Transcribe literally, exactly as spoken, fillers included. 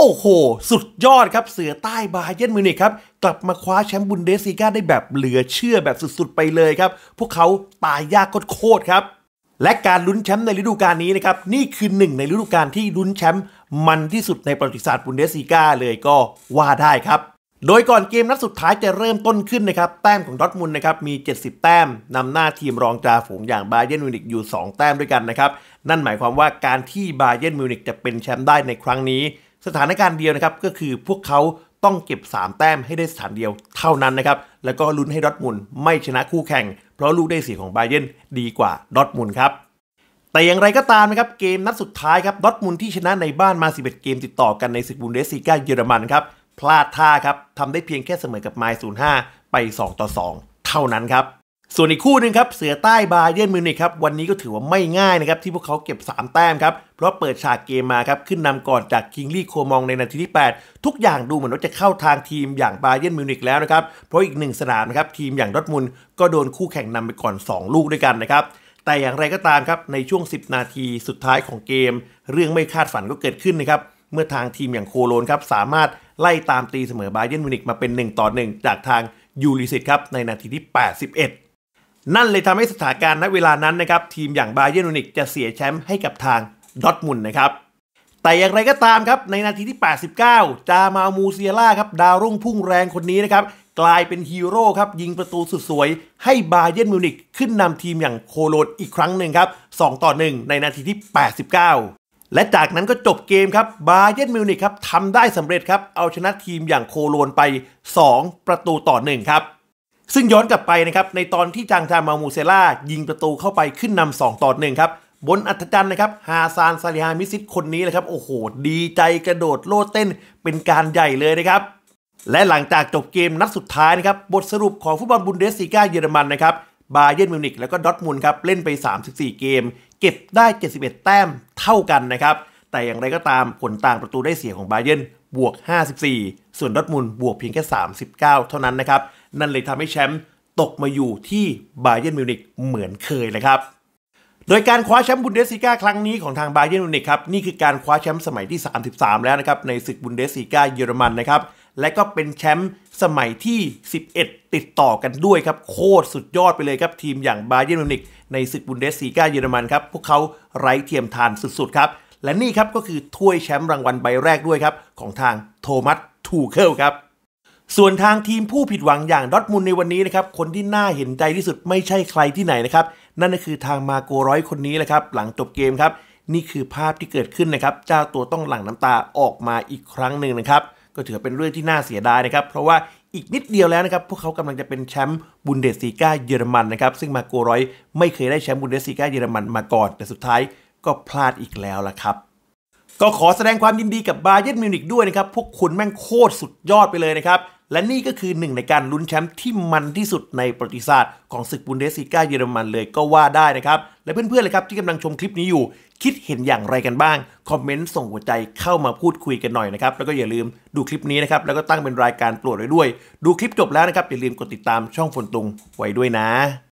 โอ้โหสุดยอดครับเสือใต้บาเยิร์นมิวนิกครับกลับมาคว้าแชมป์บุนเดสลีกาได้แบบเหลือเชื่อแบบสุดๆไปเลยครับพวกเขาตายยากโคตรๆครับและการลุ้นแชมป์ในฤดูกาลนี้นะครับนี่คือหนึ่งในฤดูกาลที่ลุ้นแชมป์มันที่สุดในประวัติศาสตร์บุนเดสลีกาเลยก็ว่าได้ครับโดยก่อนเกมนัดสุดท้ายจะเริ่มต้นขึ้นนะครับแต้มของดอร์ทมุนด์นะครับมีเจ็ดสิบแต้มนำหน้าทีมรองจ่าฝูงอย่างบาเยิร์นมิวนิกอยู่สองแต้มด้วยกันนะครับนั่นหมายความว่าการที่บาเยิร์นมิวนิกจะเป็นแชมป์ได้ในครั้งนี้สถานการณ์เดียวนะครับก็คือพวกเขาต้องเก็บสามแต้มให้ได้สถานเดียวเท่านั้นนะครับแล้วก็ลุ้นให้ดอร์ทมุนด์ไม่ชนะคู่แข่งเพราะลูกได้เสียของบาเยิร์นดีกว่าดอร์ทมุนด์ครับแต่อย่างไรก็ตามนะครับเกมนัดสุดท้ายครับดอร์ทมุนด์ที่ชนะในบ้านมาสิบเอ็ดเกมติดต่อกันในศึกบุนเดสลีกาเยอรมันครับพลาดท่าครับทำได้เพียงแค่เสมอกับไมล์ศูนย์ห้าไปสองต่อสองเท่านั้นครับส่วนอีกคู่หนึ่งครับเสือใต้บาเยิร์นมิวนิกครับวันนี้ก็ถือว่าไม่ง่ายนะครับที่พวกเขาเก็บสามแต้มครับเพราะเปิดฉากเกมมาครับขึ้นนำก่อนจากคิงลี่โคมองในนาทีที่แปดทุกอย่างดูเหมือนว่าจะเข้าทางทีมอย่างบาเยิร์นมิวนิกแล้วนะครับเพราะอีกหนึ่งสนามนะครับทีมอย่างดอร์ทมุนด์ก็โดนคู่แข่งนำไปก่อนสองลูกด้วยกันนะครับแต่อย่างไรก็ตามครับในช่วงสิบนาทีสุดท้ายของเกมเรื่องไม่คาดฝันก็เกิดขึ้นนะครับเมื่อทางทีมอย่างโคโลนครับสามารถไล่ตามตีเสมอบาเยิร์นมิวนิกมาเป็นหนึ่งต่อหนึ่งจากทางยูริซิตครับในนาทีที่แปดสิบเอ็ดนั่นเลยทำให้สถานการณ์ณเวลานั้นนะครับทีมอย่างบาเยิร์นมิวนิกจะเสียแชมป์ให้กับทางดอร์ทมุนด์นะครับแต่อย่างไรก็ตามครับในนาทีที่แปดสิบเก้าจามามูเซียล่าครับดาวรุ่งพุ่งแรงคนนี้นะครับกลายเป็นฮีโร่ครับยิงประตูสุดสวยให้บาเยิร์นมิวนิกขึ้นนำทีมอย่างโคโลนอีกครั้งหนึ่งครับสองต่อหนึ่งในนาทีที่แปดสิบเก้าและจากนั้นก็จบเกมครับบาเยิร์นมิวนิกครับทำได้สำเร็จครับเอาชนะทีมอย่างโคโลนไปสองประตูต่อหนึ่งครับซึ่งย้อนกลับไปนะครับในตอนที่จางจามามูเซล่ายิงประตูเข้าไปขึ้นนำสองต่อหนึ่งครับบนอัศจรรย์นะครับฮาซานซาลิฮามิซิตคนนี้แหละครับโอ้โหดีใจกระโดดโลดเต้นเป็นการใหญ่เลยนะครับและหลังจากจบเกมนัดสุดท้ายนะครับบทสรุปของฟุตบอลบุนเดสลีกาเยอรมันนะครับบาเยิร์นมิวนิกแล้วก็ดอร์ทมุนด์ครับเล่นไปสามสิบสี่เกมเก็บได้เจ็ดสิบเอ็ดแต้มเท่ากันนะครับแต่อย่างไรก็ตามผลต่างประตูได้เสียของบาเยิร์นบวกห้าสิบสี่ส่วนดอร์ทมุนด์บวกเพียงแค่สามสิบเก้าเท่านั้นนะครับนั่นเลยทำให้แชมป์ตกมาอยู่ที่บาเยิร์นมิวนิกเหมือนเคยเลยครับโดยการคว้าแชมป์บุนเดสลีกาครั้งนี้ของทางบาเยิร์นมิวนิกครับนี่คือการคว้าแชมป์สมัยที่สามสิบสามแล้วนะครับในศึกบุนเดสลีกาเยอรมันนะครับและก็เป็นแชมป์สมัยที่สิบเอ็ดติดต่อกันด้วยครับโคตรสุดยอดไปเลยครับทีมอย่างบาเยิร์นมิวนิกในศึกบุนเดสลีกาเยอรมันครับพวกเขาไร้เทียมทานสุดๆครับและนี่ครับก็คือถ้วยแชมป์รางวัลใบแรกด้วยครับของทางโทมัสทูเคิลครับส่วนทางทีมผู้ผิดหวังอย่างดอร์ทมุนด์ในวันนี้นะครับคนที่น่าเห็นใจที่สุดไม่ใช่ใครที่ไหนนะครับนั่นก็คือทางมาโกร้อยคนนี้แหละครับหลังจบเกมครับนี่คือภาพที่เกิดขึ้นนะครับเจ้าตัวต้องหลั่งน้ำตาออกมาอีกครั้งหนึ่งนะครับก็ถือเป็นเรื่องที่น่าเสียดายนะครับเพราะว่าอีกนิดเดียวแล้วนะครับพวกเขากำลังจะเป็นแชมป์บุนเดสลีกาเยอรมันนะครับซึ่งมาโกร้อยไม่เคยได้แชมป์บุนเดสลีกาเยอรมันมาก่อนแต่สุดท้ายก็พลาดอีกแล้วล่ะครับก็ขอแสดงความยินดีกับบาเยิร์นมิวนิกด้วยนะครับพวกคุณแม่งโคตรสุดยอดไปเลยนะครับและนี่ก็คือหนึ่งในการลุ้นแชมป์ที่มันที่สุดในประวัติศาสตร์ของศึกบุนเดสลีกาเยอรมันเลยก็ว่าได้นะครับและเพื่อนๆเลยครับที่กำลังชมคลิปนี้อยู่คิดเห็นอย่างไรกันบ้างคอมเมนต์ส่งหัวใจเข้ามาพูดคุยกันหน่อยนะครับแล้วก็อย่าลืมดูคลิปนี้นะครับแล้วก็ตั้งเป็นรายการโปรดไว้ด้วยดูคลิปจบแล้วนะครับอย่าลืมกดติดตามช่องฝนตุงไว้ด้วยนะ